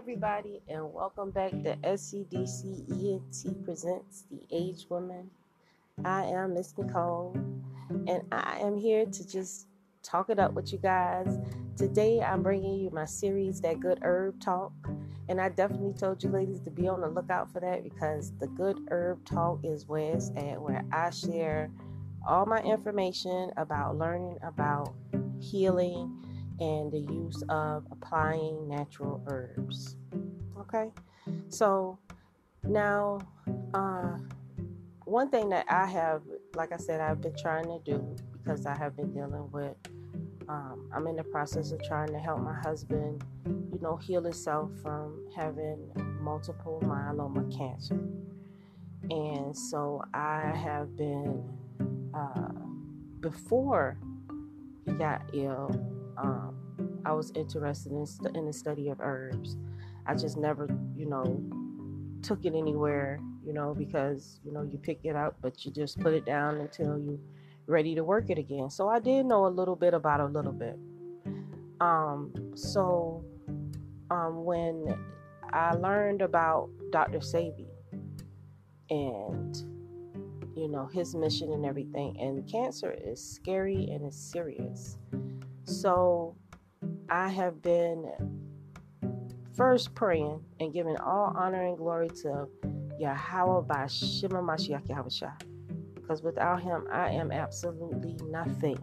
everybody, and welcome back to SCDC ENT Presents The Aged Woman. I am Miss Nicole, and I am here to just talk it up with you guys. Today, I'm bringing you my series, That Good Herb Talk, and I definitely told you ladies to be on the lookout for that because the Good Herb Talk is where it's at, where I share all my information about learning about healing and the use of applying natural herbs. Okay, so now one thing that I have, like I said, I've been trying to do because I have been dealing with I'm in the process of trying to help my husband, heal himself from having multiple myeloma cancer. And so I have been before he got ill, I was interested in the study of herbs. I just never, took it anywhere, because, you pick it up, but you just put it down until you're ready to work it again. So I did know a little bit about a little bit. When I learned about Dr. Sebi and, his mission and everything, and cancer is scary and it's serious. So I have been first praying and giving all honor and glory to Yahweh by Shema Mashiach Yahushua. Because without him, I am absolutely nothing.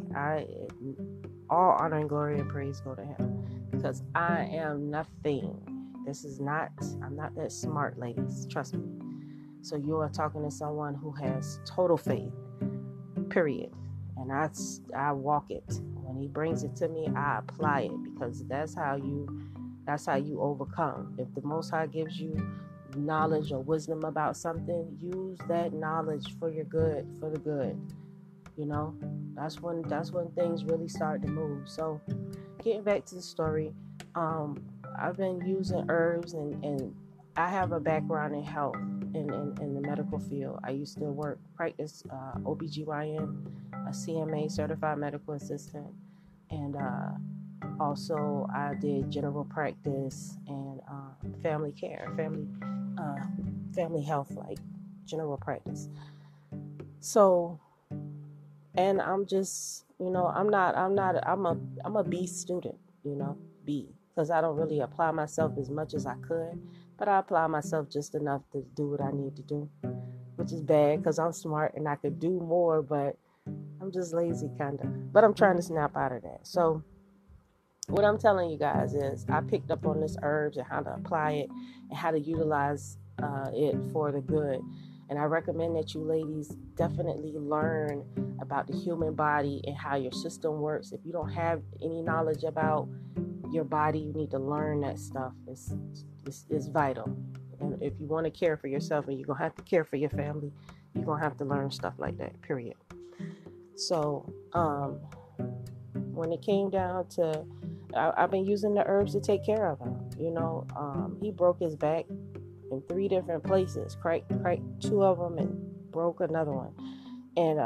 All honor and glory and praise go to him. Because I am nothing. I'm not that smart, ladies. Trust me. So you are talking to someone who has total faith, period. And I walk it. When he brings it to me, I apply it because that's how you overcome. If the Most High gives you knowledge or wisdom about something, use that knowledge for your good, for the good. That's when things really start to move. So getting back to the story, I've been using herbs and I have a background in health in the medical field. I used to practice OBGYN, a CMA, certified medical assistant, and also I did general practice and family care, family health, like general practice. So, and I'm just, I'm a B student, B, because I don't really apply myself as much as I could, but I apply myself just enough to do what I need to do, which is bad because I'm smart and I could do more, but I'm just lazy kind of, but I'm trying to snap out of that. So what I'm telling you guys is I picked up on this herbs and how to apply it and how to utilize it for the good. And I recommend that you ladies definitely learn about the human body and how your system works. If you don't have any knowledge about your body, you need to learn that stuff. It's vital. And if you want to care for yourself and you're going to have to care for your family, you're going to have to learn stuff like that, period. So when it came down to, I've been using the herbs to take care of him. He broke his back in 3 different places, cracked 2 of them and broke another one. And,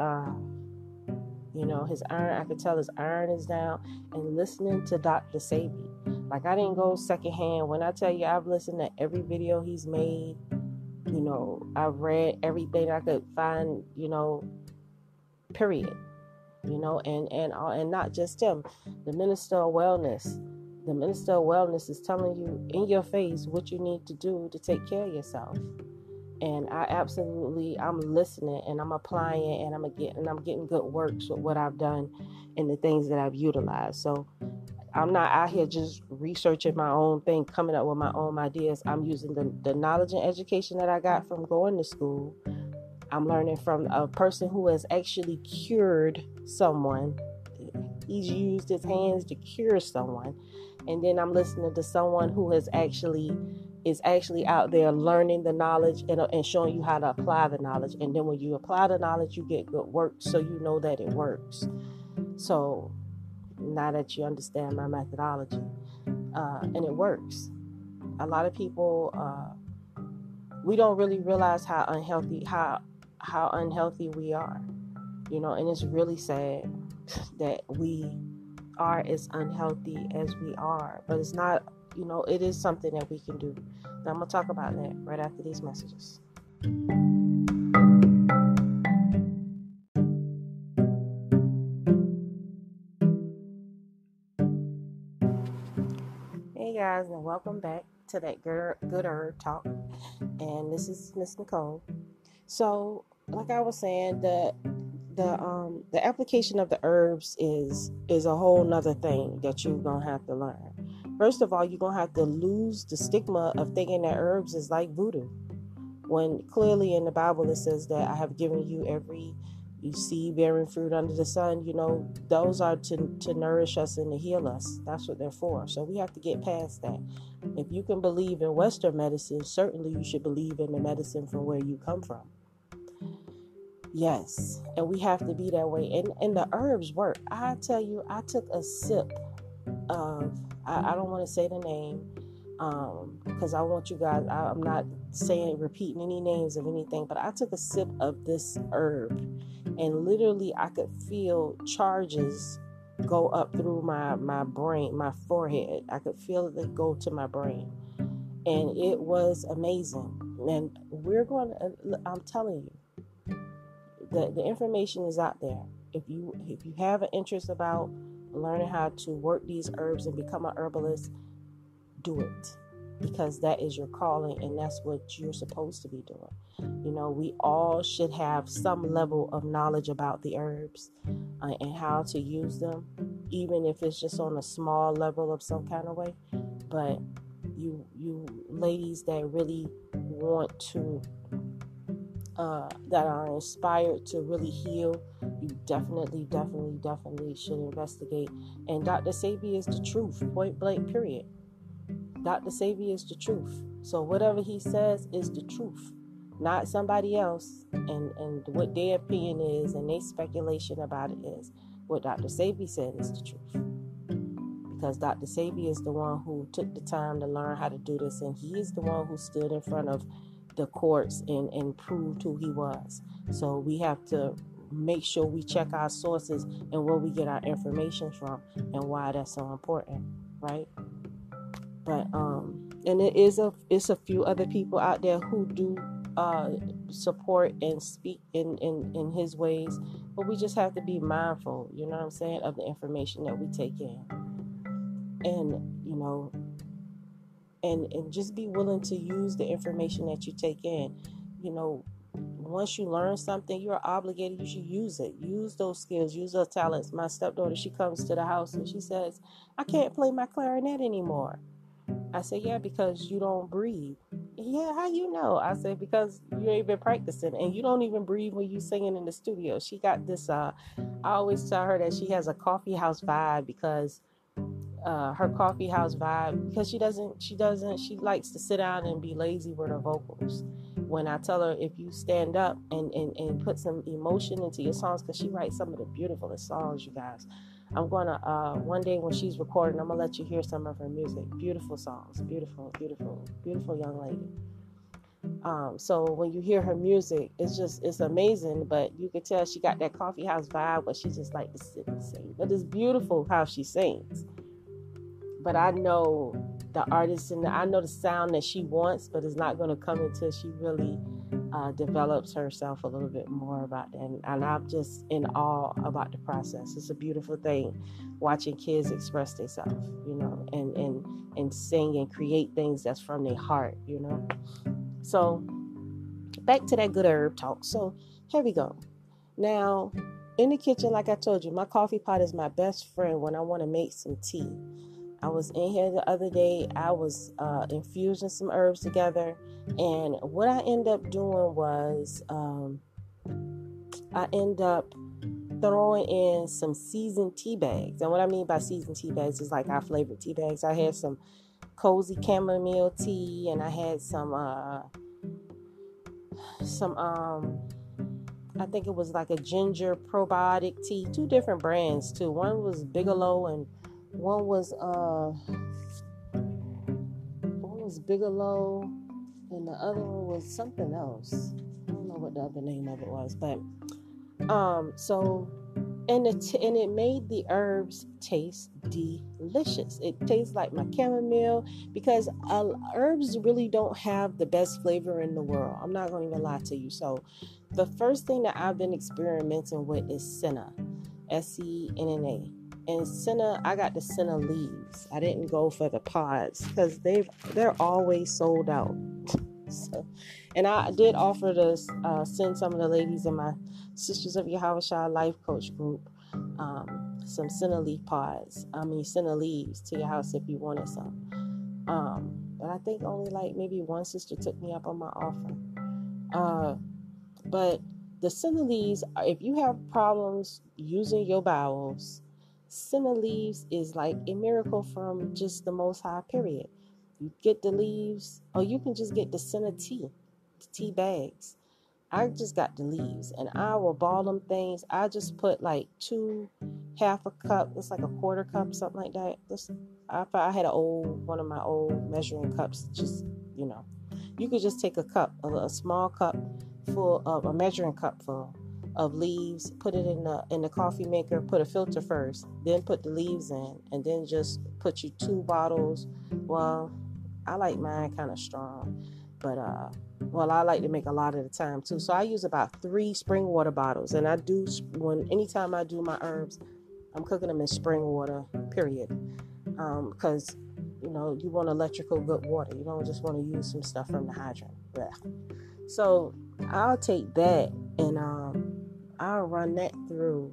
his iron, I could tell his iron is down. And listening to Dr. Sebi, like I didn't go secondhand. When I tell you I've listened to every video he's made, I've read everything I could find, period. And not just him. The Minister of Wellness is telling you in your face what you need to do to take care of yourself. And I'm listening and I'm applying it and I'm getting good works with what I've done and the things that I've utilized. So I'm not out here just researching my own thing, coming up with my own ideas. I'm using the knowledge and education that I got from going to school. I'm learning from a person who has actually cured someone. He's used his hands to cure someone. And then I'm listening to someone who is actually out there learning the knowledge and showing you how to apply the knowledge. And then when you apply the knowledge, you get good work, so you know that it works. So now that you understand my methodology, and it works. A lot of people, we don't really realize how unhealthy we are, and it's really sad that we are as unhealthy as we are. But it's not it is something that we can do. Now, I'm going to talk about that right after these messages. Hey guys, and welcome back to that good herb talk. And this is Miss Nicole. So, like I was saying, the application of the herbs is a whole nother thing that you're gonna have to learn. First of all, you're gonna have to lose the stigma of thinking that herbs is like voodoo, when clearly in the Bible it says that I have given you every seed bearing fruit under the sun. Those are to nourish us and to heal us. That's what they're for. So we have to get past that. If you can believe in Western medicine, certainly you should believe in the medicine from where you come from. Yes, and we have to be that way. And the herbs work. I tell you, I took a sip of, I don't want to say the name, because I want you guys, I'm not repeating any names of anything, but I took a sip of this herb, and literally I could feel charges go up through my brain, my forehead. I could feel it go to my brain, and it was amazing. And I'm telling you, the information is out there. If you have an interest about learning how to work these herbs and become an herbalist, do it, because that is your calling and that's what you're supposed to be doing. We all should have some level of knowledge about the herbs and how to use them, even if it's just on a small level of some kind of way. But you ladies that really want to that are inspired to really heal, you definitely should investigate. And Dr. Sebi is the truth, point blank, period. Dr. Sebi is the truth. So whatever he says is the truth, not somebody else and what their opinion is and their speculation about it is. What Dr. Sebi said is the truth. Because Dr. Sebi is the one who took the time to learn how to do this, and he is the one who stood in front of the courts and proved who he was. So we have to make sure we check our sources and where we get our information from and why that's so important, right? But and it's a few other people out there who do support and speak in his ways, but we just have to be mindful, you know what I'm saying, of the information that we take in. And and just be willing to use the information that you take in. Once you learn something, you're obligated, you should use it. Use those skills, use those talents. My stepdaughter, she comes to the house and she says, I can't play my clarinet anymore. I said, yeah, because you don't breathe. Yeah, how you know? I said, because you ain't been practicing and you don't even breathe when you singing in the studio. She got this, I always tell her that she has a coffee house vibe because her coffee house vibe, because she likes to sit down and be lazy with her vocals. When I tell her, if you stand up and put some emotion into your songs, because she writes some of the beautifulest songs, you guys. I'm gonna one day when she's recording, I'm gonna let you hear some of her music. Beautiful songs, beautiful young lady. So when you hear her music, it's amazing. But you can tell she got that coffee house vibe, but she just like to sit and sing. But it's beautiful how she sings. But I know the artist and I know the sound that she wants, but it's not going to come until she really develops herself a little bit more about that. And I'm just in awe about the process. It's a beautiful thing watching kids express themselves, and sing and create things that's from their heart, So back to that good herb talk. So here we go. Now, in the kitchen, like I told you, my coffee pot is my best friend when I want to make some tea. I was in here the other day. I was infusing some herbs together. And what I ended up doing was I end up throwing in some seasoned tea bags. And what I mean by seasoned tea bags is like our flavored tea bags. I had some cozy chamomile tea, and I had some I think it was like a ginger probiotic tea. 2 different brands too. One was Bigelow and one was Bigelow, and the other one was something else. I don't know what the other name of it was, but so and it made the herbs taste delicious. It tastes like my chamomile, because herbs really don't have the best flavor in the world. I'm not going to even lie to you. So the first thing that I've been experimenting with is senna, SENNA. And senna, I got the senna leaves. I didn't go for the pods because they're always sold out. So, and I did offer to send some of the ladies in my Sisters of Yahweh Life Coach group some senna leaves to your house if you wanted some. But I think only like maybe one sister took me up on my offer. But the senna leaves, if you have problems using your bowels, senna leaves is like a miracle from just the Most High, period. You get the leaves, or you can just get the senna tea bags. I just got the leaves, and I will ball them things. I just put like half a cup. It's like a quarter cup, something like that. I had one of my old measuring cups. Just, you could just take a small cup full of a measuring cup full of leaves, put it in the coffee maker, put a filter first, then put the leaves in, and then just put you 2 bottles. Well, I like mine kind of strong, but I like to make a lot of the time too. So I use about 3 spring water bottles, and anytime I do my herbs, I'm cooking them in spring water, period. Because you want electrical good water. You don't just want to use some stuff from the hydrant. Blech. So I'll take that and I'll run that through.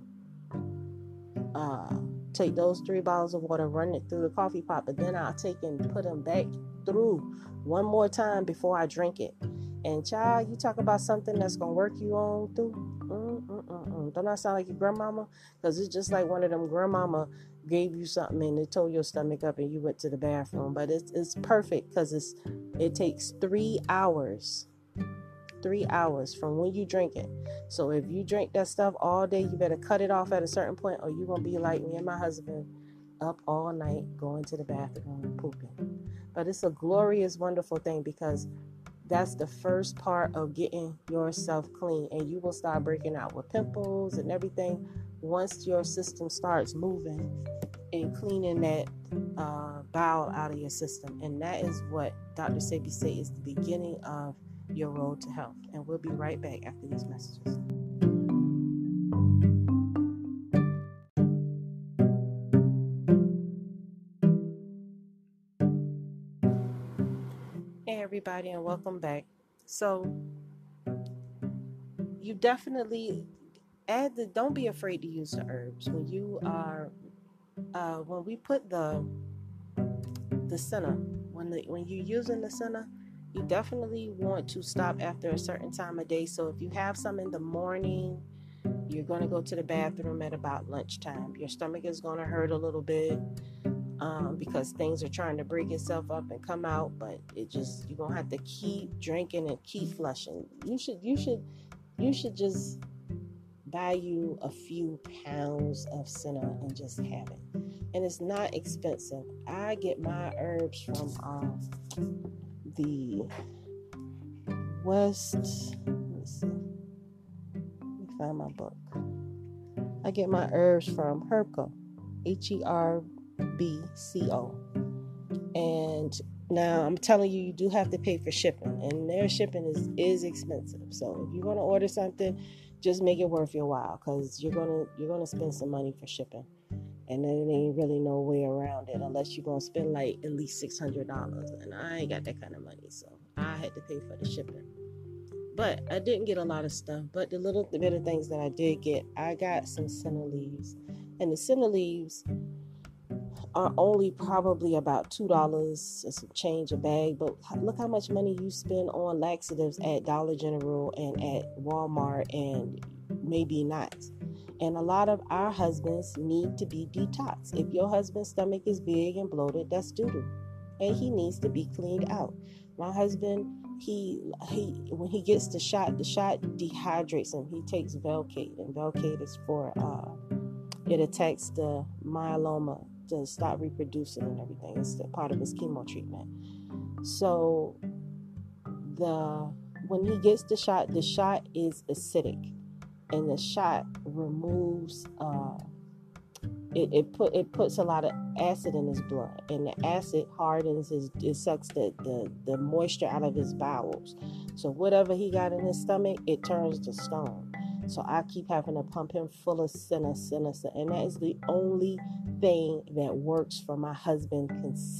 Take those 3 bottles of water, run it through the coffee pot, but then I'll take and put them back through one more time before I drink it. And child, you talk about something that's gonna work you on through. Don't that sound like your grandmama? Because it's just like one of them grandmama gave you something and it tore your stomach up and you went to the bathroom. But it's perfect because it takes 3 hours. 3 hours from when you drink it. So if you drink that stuff all day, you better cut it off at a certain point, or you're gonna be like me and my husband, up all night going to the bathroom and pooping. But it's a glorious, wonderful thing, because that's the first part of getting yourself clean, and you will start breaking out with pimples and everything once your system starts moving and cleaning that bowel out of your system. And that is what Dr. Sebi say is the beginning of your road to health. And we'll be right back after these messages. Hey everybody, and welcome back. So you definitely don't be afraid to use the herbs when you are when we put the senna, when you're using the senna, you definitely want to stop after a certain time of day. So if you have some in the morning, you're going to go to the bathroom at about lunchtime. Your stomach is going to hurt a little bit because things are trying to break itself up and come out, but you're going to have to keep drinking and keep flushing. You should just buy you a few pounds of senna and just have it. And it's not expensive. I get my herbs from the West. Let's see. Let me find my book. I get my herbs from Herbco, HERBCO. And now I'm telling you, you do have to pay for shipping, and their shipping is expensive. So if you want to order something, just make it worth your while, because you're gonna spend some money for shipping, and there ain't really no way around it unless you're gonna spend like at least $600, and I ain't got that kind of money, so I had to pay for the shipping. But I didn't get a lot of stuff, but the little bit of things that I did get, I got some senna leaves, and the senna leaves are only probably about $2 and some change a bag. But look how much money you spend on laxatives at Dollar General and at Walmart, and maybe not. And a lot of our husbands need to be detoxed. If your husband's stomach is big and bloated, that's doo-doo, and he needs to be cleaned out. My husband, he when he gets the shot dehydrates him. He takes Velcade, and Velcade is for it attacks the myeloma to stop reproducing and everything. It's part of his chemo treatment. So when he gets the shot is acidic. and the shot removes it puts a lot of acid in his blood, and the acid hardens it sucks the moisture out of his bowels. So whatever he got in his stomach, it turns to stone. So I keep having to pump him full of Senna, and that is the only thing that works for my husband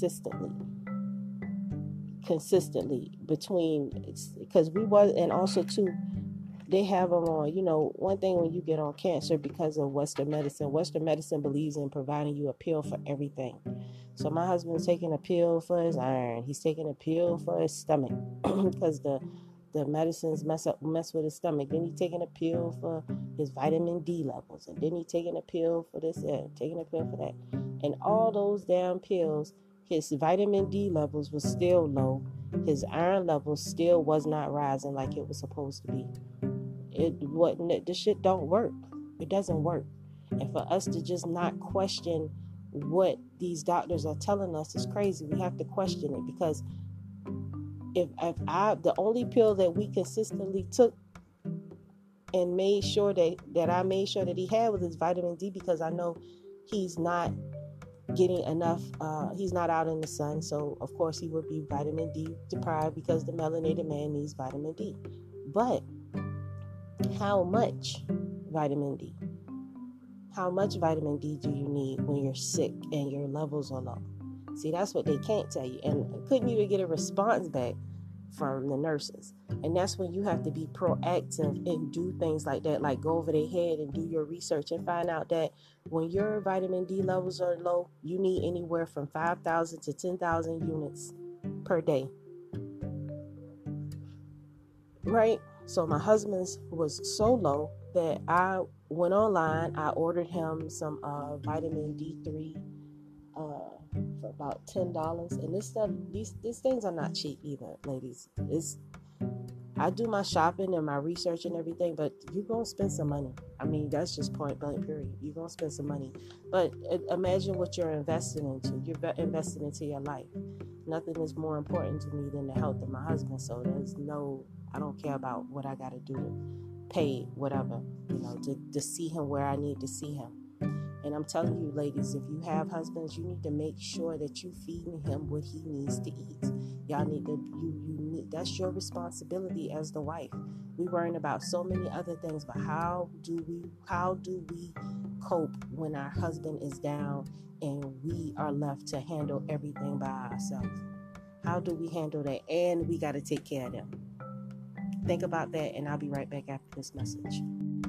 consistently between, because we was, and also too, they have them on, one thing when you get on cancer, because of Western medicine believes in providing you a pill for everything. So my husband's taking a pill for his iron. He's taking a pill for his stomach because the medicines mess with his stomach. Then he's taking a pill for his vitamin D levels. And then he's taking a pill for this and taking a pill for that. And all those damn pills, his vitamin D levels was still low. His iron levels still was not rising like it was supposed to be. This shit don't work. It doesn't work. And for us to just not question what these doctors are telling us is crazy. We have to question it, because if the only pill that we consistently took and made sure that I made sure that he had was his vitamin D, because I know he's not getting enough, he's not out in the sun, so of course he would be vitamin D deprived, because the melanated man needs vitamin D. But how much vitamin D? How much vitamin D do you need when you're sick and your levels are low? See, that's what they can't tell you. And I couldn't even get a response back from the nurses. And that's when you have to be proactive and do things like that, like go over their head and do your research and find out that when your vitamin D levels are low, you need anywhere from 5,000 to 10,000 units per day. Right? So my husband's was so low that I went online. I ordered him some vitamin D3 for about $10. And this stuff, these things are not cheap either, ladies. I do my shopping and my research and everything, but you're going to spend some money. I mean, that's just point blank period. You're going to spend some money. But imagine what you're investing into. You're investing into your life. Nothing is more important to me than the health of my husband. So I don't care about what I got to do to pay whatever, to see him where I need to see him. And I'm telling you, ladies, if you have husbands, you need to make sure that you feeding him what he needs to eat. Y'all need to, that's your responsibility as the wife. We worrying about so many other things, but how do we cope when our husband is down and we are left to handle everything by ourselves? How do we handle that? And we got to take care of them. Think about that, and I'll be right back after this message.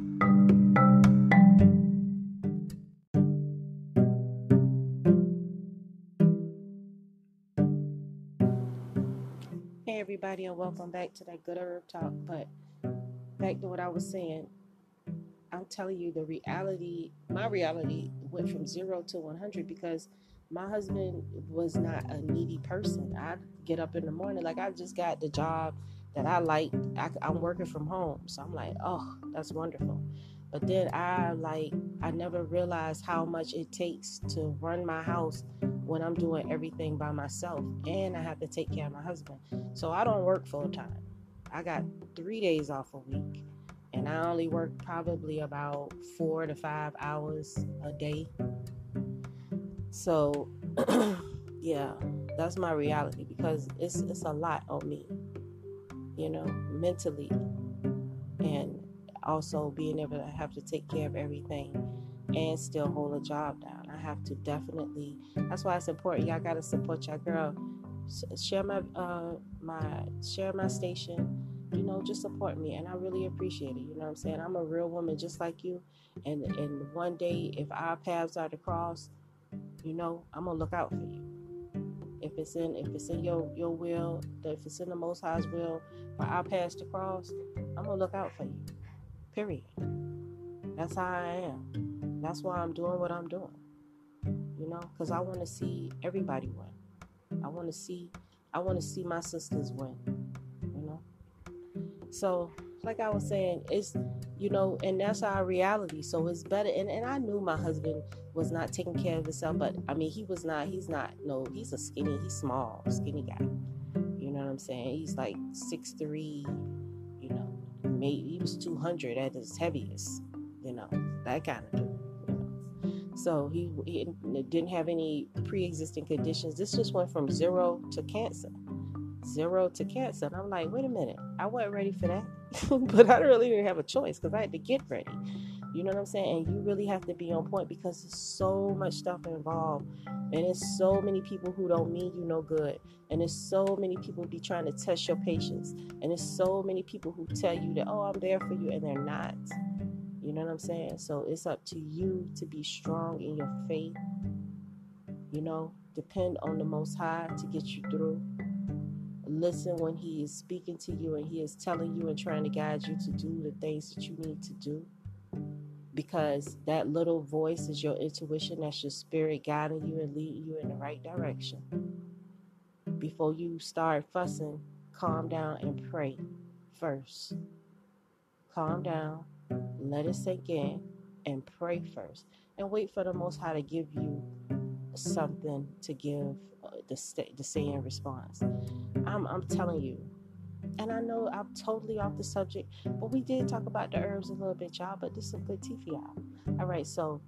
Hey everybody, and welcome back to that Good Herb Talk. But back to what I was saying, I'm telling you, my reality went from 0 to 100 because my husband was not a needy person. I get up in the morning, like I just got the job that I like. I'm working from home, so I'm like, oh, that's wonderful. But then I never realized how much it takes to run my house when I'm doing everything by myself, and I have to take care of my husband. So I don't work full time. I got 3 days off a week, and I only work probably about 4 to 5 hours a day. So yeah, that's my reality, because it's a lot on me, mentally, and also being able to have to take care of everything and still hold a job down. I have to definitely, that's why it's important. Y'all gotta support your girl. Share my station, just support me, and I really appreciate it. You know what I'm saying? I'm a real woman just like you, and one day if our paths are to cross, I'm gonna look out for you. If it's in your will, if it's in the Most High's will for our paths to cross, I'm gonna look out for you. Period. That's how I am. That's why I'm doing what I'm doing. Because I want to see everybody win. I want to see my sisters win. So, like I was saying, it's and that's our reality. So it's better. And I knew my husband was not taking care of himself, but I mean, he's a small, skinny guy. You know what I'm saying? He's like 6'3", he was 200 at his heaviest, that kind of dude. So he didn't have any pre-existing conditions. This just went from zero to cancer. And I'm like, wait a minute, I wasn't ready for that. But I really didn't have a choice because I had to get ready. You know what I'm saying? And you really have to be on point because there's so much stuff involved. And there's so many people who don't mean you no good. And there's so many people who be trying to test your patience. And there's so many people who tell you that, oh, I'm there for you, and they're not. You know what I'm saying? So it's up to you to be strong in your faith. Depend on the Most High to get you through. Listen when he is speaking to you and he is telling you and trying to guide you to do the things that you need to do. Because that little voice is your intuition. That's your spirit guiding you and leading you in the right direction. Before you start fussing, calm down and pray first. Calm down, let it sink in, and pray first. And wait for the Most High to give you something to give the say in response. I'm telling you. And I know I'm totally off the subject, but we did talk about the herbs a little bit, y'all, but this is some good tea for y'all. All right, so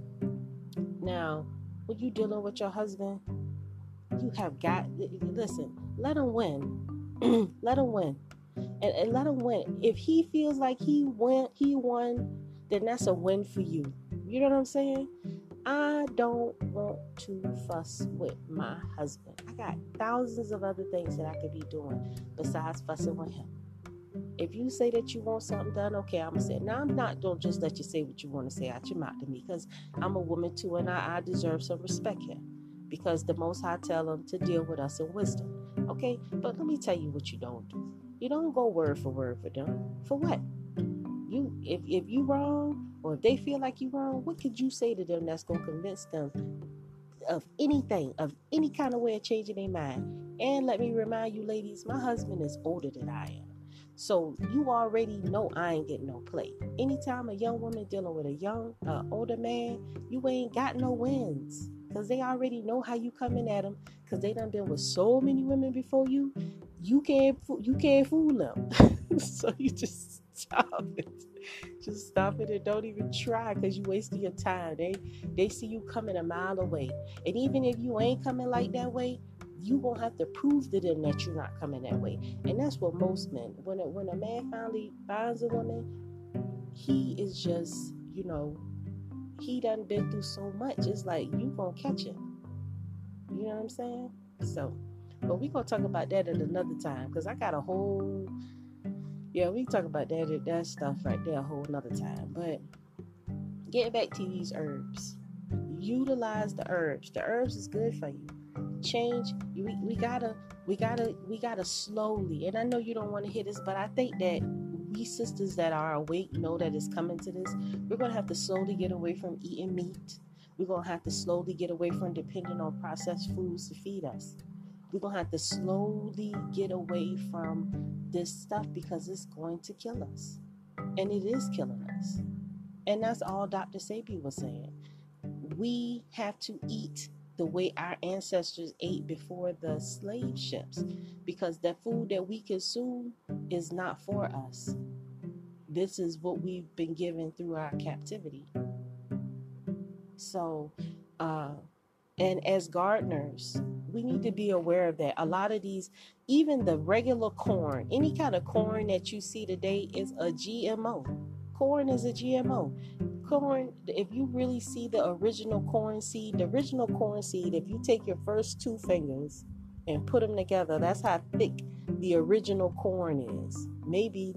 now when you're dealing with your husband, you have got, listen, let him win. Let him win. And let him win. If he feels like he won, then that's a win for you. You know what I'm saying? I don't want to fuss with my husband. I got thousands of other things that I could be doing besides fussing with him. If you say that you want something done, okay, I'm going to say it. Now, I'm not going to just let you say what you want to say out your mouth to me, because I'm a woman too, and I deserve some respect here, because the Most High tell them to deal with us in wisdom. Okay, but let me tell you what you don't do. You don't go word for word for them. For what? If you wrong, or if they feel like you wrong, what could you say to them that's going to convince them of anything, of any kind of way of changing their mind? And let me remind you, ladies, my husband is older than I am. So you already know I ain't getting no play. Anytime a young woman dealing with a older man, you ain't got no wins. Because they already know how you coming at them. Because they done been with so many women before you. You can't fool them. So you just stop it. Just stop it and don't even try, because you wasting your time. They see you coming a mile away. And even if you ain't coming like that way, you won't have to prove to them that you're not coming that way. And that's what most men, when a man finally finds a woman, he is just, he done been through so much. It's like, you gonna catch him. You know what I'm saying? So, but we gonna talk about that at another time, because I got a whole, we talk about that stuff right there a whole nother time. But getting back to these herbs, utilize the herbs. The herbs is good for you. Change. We gotta slowly. And I know you don't want to hear this, but I think that we sisters that are awake know that it's coming to this. We're gonna have to slowly get away from eating meat. We're gonna have to slowly get away from depending on processed foods to feed us. We're gonna have to slowly get away from this stuff, because it's going to kill us, and it is killing us. And that's all Dr. Sebi was saying. We have to eat the way our ancestors ate before the slave ships, because the food that we consume is not for us. This is what we've been given through our captivity. So, and as gardeners, we need to be aware of that. A lot of these, even the regular corn, any kind of corn that you see today is a GMO. Corn is a GMO. Corn, if you really see the original corn seed, if you take your first two fingers and put them together, that's how thick the original corn is. Maybe,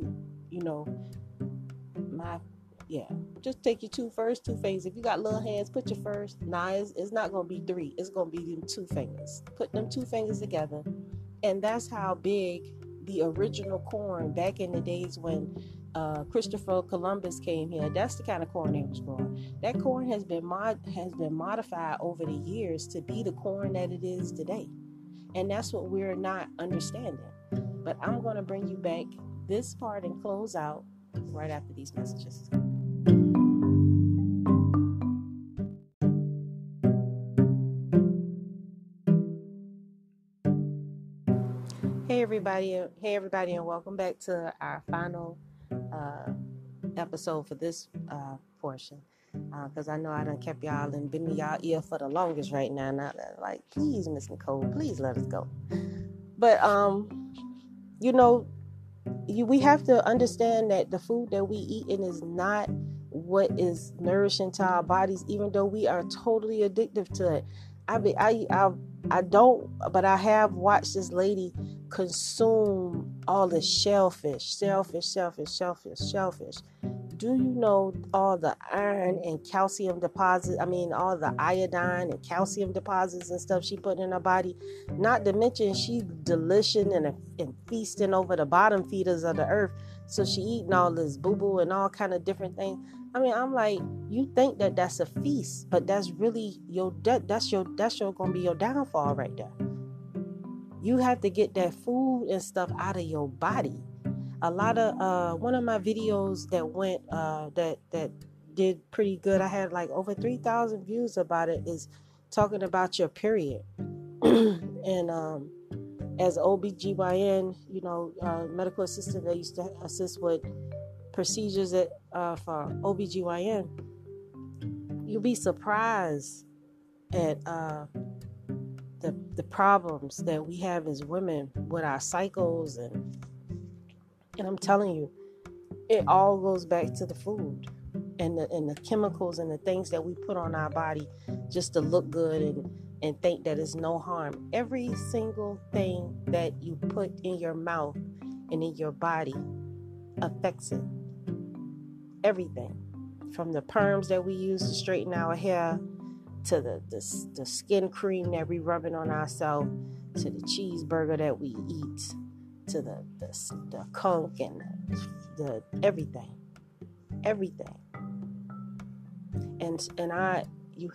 just take your first two fingers. If you got little hands, put your first. It's not going to be three. It's going to be them two fingers. Put them two fingers together. And that's how big the original corn back in the days when Christopher Columbus came here. That's the kind of corn they was growing. That corn has been modified over the years to be the corn that it is today. And that's what we're not understanding. But I'm going to bring you back this part and close out right after these messages. Hey everybody, and welcome back to our final episode for this portion, because I know I done kept y'all and been in y'all ear for the longest right now. Not like, please, Miss Nicole, please let us go. But we have to understand that the food that we eat in is not what is nourishing to our bodies, even though we are totally addicted to it. I don't, but I have watched this lady consume all the shellfish. Do you know all the iron and calcium deposits? I mean, all the iodine and calcium deposits and stuff she put in her body. Not to mention she delicious and feasting over the bottom feeders of the earth. So she eating all this boo-boo and all kind of different things. I mean, I'm like, you think that that's a feast, but that's really that's gonna be your downfall right there. You have to get that food and stuff out of your body. A lot of one of my videos that went that did pretty good, I had like over 3,000 views about it, is talking about your period. And as OBGYN, medical assistant that used to assist with procedures for OBGYN, you'll be surprised at the problems that we have as women with our cycles, and I'm telling you, it all goes back to the food and the chemicals and the things that we put on our body just to look good and think that it's no harm. Every single thing that you put in your mouth and in your body affects it. Everything. From the perms that we use to straighten our hair, to the skin cream that we rubbing on ourselves, to the cheeseburger that we eat, to the conch and the everything. And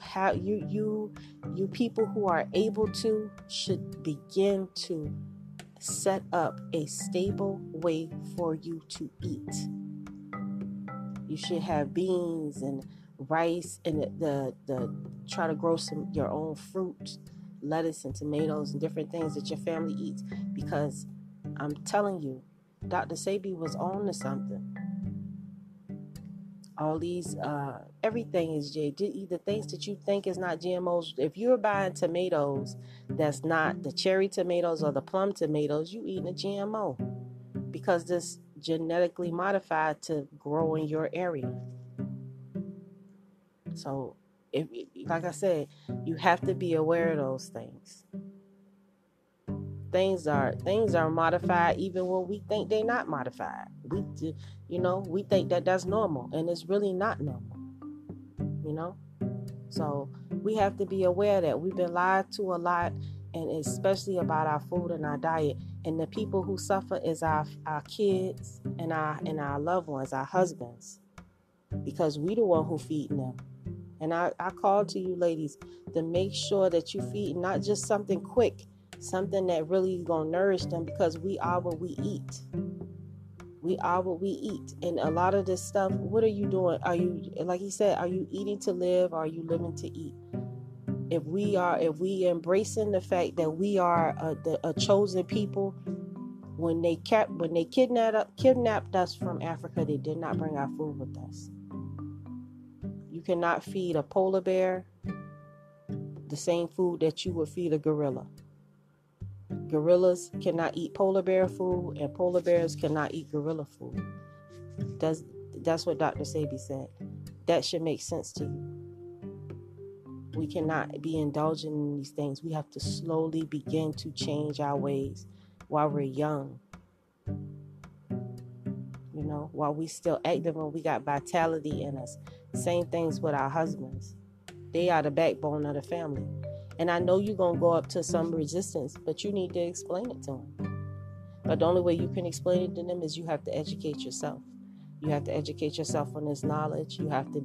you people who are able to should begin to set up a stable way for you to eat. You should have beans and rice and the try to grow your own fruit, lettuce and tomatoes and different things that your family eats, because I'm telling you, Dr. Sebi was on to something. All these, everything is the things that you think is not GMOs. If you're buying tomatoes that's not the cherry tomatoes or the plum tomatoes, you eating a GMO, because this genetically modified to grow in your area. So, like I said, you have to be aware of those things. Things are modified even when we think they're not modified. We think that that's normal, and it's really not normal. So we have to be aware that we've been lied to a lot, and especially about our food and our diet. And the people who suffer is our kids and our loved ones, our husbands, because we the one who feeding them. And I call to you ladies to make sure that you feed not just something quick, something that really is going to nourish them, because we are what we eat. We are what we eat. And a lot of this stuff, what are you doing? Are you, like he said, are you eating to live, or are you living to eat? If we embracing the fact that we are a chosen people, when they kidnapped us from Africa, they did not bring our food with us. You cannot feed a polar bear the same food that you would feed a gorilla. Gorillas cannot eat polar bear food, and polar bears cannot eat gorilla food. That's what Dr. Sebi said. That should make sense to you. We cannot be indulging in these things. We have to slowly begin to change our ways while we're young. While we still active and we got vitality in us. Same things with our husbands. They are the backbone of the family. And I know you're going to go up to some resistance, but you need to explain it to them. But the only way you can explain it to them is you have to educate yourself. You have to educate yourself on this knowledge. You have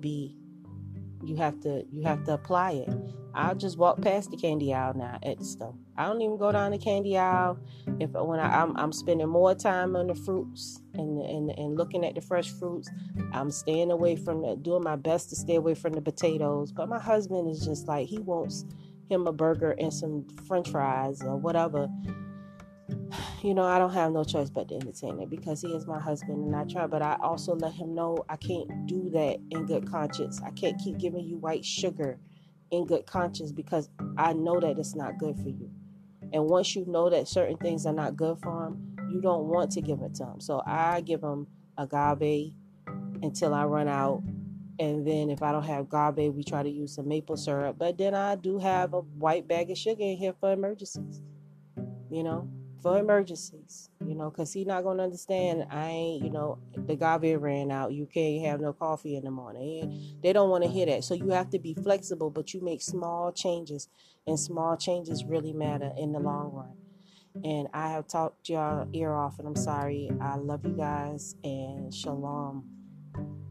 to apply it. I'll just walk past the candy aisle now at the store. I don't even go down the candy aisle when I'm spending more time on the fruits and looking at the fresh fruits. I'm staying away from doing my best to stay away from the potatoes. But my husband is just like, he wants him a burger and some French fries or whatever. I don't have no choice but to entertain it because he is my husband and I try, but I also let him know I can't do that in good conscience. I can't keep giving you white sugar in good conscience because I know that it's not good for you. And once you know that certain things are not good for him, you don't want to give it to him. So I give him agave until I run out. And then if I don't have agave, we try to use some maple syrup. But then I do have a white bag of sugar in here for emergencies, you know, because he's not going to understand. I ain't, the agave ran out. You can't have no coffee in the morning. And they don't want to hear that. So you have to be flexible, but you make small changes, and small changes really matter in the long run. And I have talked y'all ear off, and I'm sorry. I love you guys, and shalom.